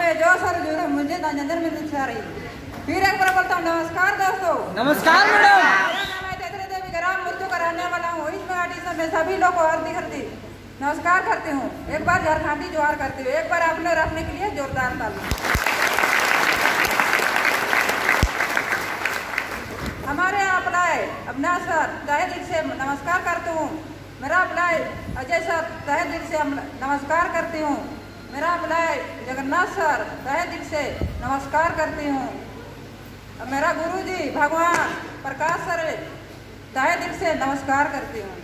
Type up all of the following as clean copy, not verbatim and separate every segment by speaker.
Speaker 1: में जो सर जो मुझे नंदन में रही। फिर एक बार बोलता हूँ नमस्कार दोस्तों।
Speaker 2: नमस्कार मैडम।
Speaker 1: मैं तेतरी देवी ग्राम मृत्यु कराने वाला हूँ। इस पार्टी से मैं सभी लोग को हार्दिक नमस्कार करती हूँ। एक बार झारखंडी जोहार करती हूँ। एक बार आप लोग रखने के लिए जोरदार ताली। हमारे अप्लाई अविनाश सर तहे दिल से नमस्कार करती हूँ। मेरा अप्लाई अजय सर तहे दिल से नमस्कार करती हूँ। मेरा अप्लाई जगन्नाथ सर तहे दिल से नमस्कार करती हूँ। मेरा गुरुजी भगवान प्रकाश सर तहे दिल से नमस्कार करती हूँ।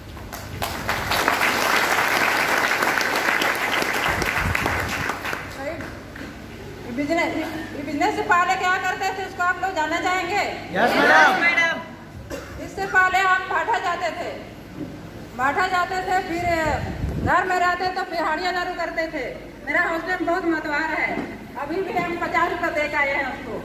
Speaker 1: बिजनेस से पहले क्या करते थे उसको आप लोग जानना चाहेंगे?
Speaker 2: Yes madam.
Speaker 1: इससे पहले हम बाठा जाते थे, फिर घर में रहते तो पिहाड़ियाँ दारू करते थे। मेरा हॉस्टल बहुत मतवार है। अभी भी हम 50 रुपये दे के आए हैं उसको।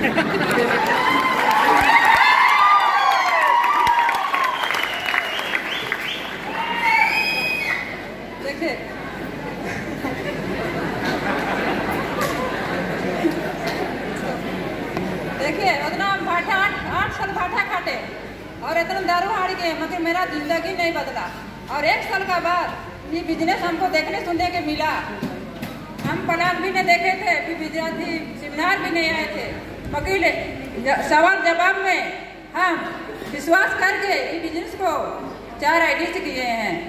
Speaker 1: देखिए उतना भाटा 8 साल भाटा काटे और इतना दारू हार गए, मगर मेरा जिंदगी नहीं बदला। और 1 साल का बाद ये बिजनेस हमको देखने सुनने के मिला। हम प्लान भी नहीं देखे थे, फिर विद्यार्थी सेमिनार भी नहीं आए थे, मगर सवाल जवाब में हम विश्वास करके ये बिजनेस को 4 आईडी किए हैं।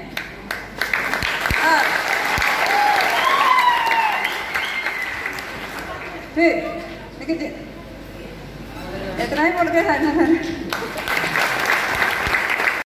Speaker 1: फिर लेकिन इतना ही बोल के